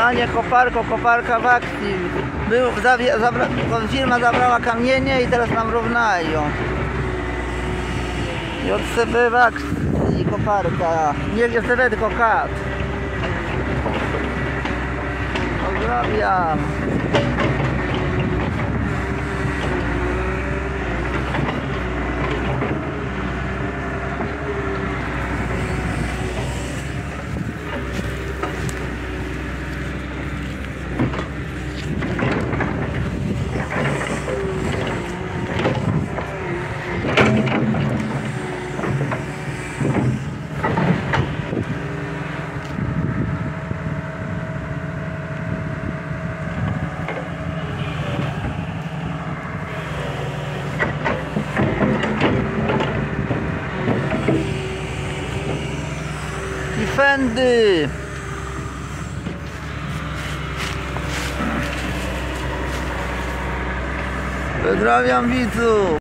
Panie koparko, koparka w akcji. Firma zabrała kamienie i teraz nam równają. JCB w akcji, koparka. Nie JCB, tylko KAT. Pozdrawiam. I fendy. Pozdrawiam widzów.